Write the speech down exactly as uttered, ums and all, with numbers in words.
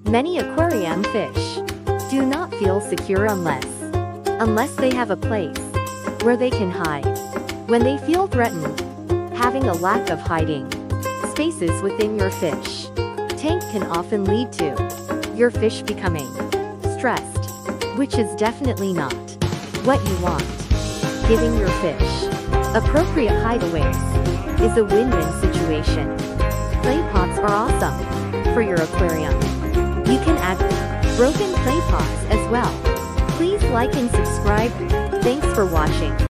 Many aquarium fish do not feel secure unless, unless they have a place where they can hide. When they feel threatened, having a lack of hiding spaces within your fish tank can often lead to your fish becoming stressed, which is definitely not what you want. Giving your fish appropriate hideaways is a win-win situation. Clay pots are awesome for your aquarium. You can add broken clay pots as well. Please like and subscribe. Thanks for watching.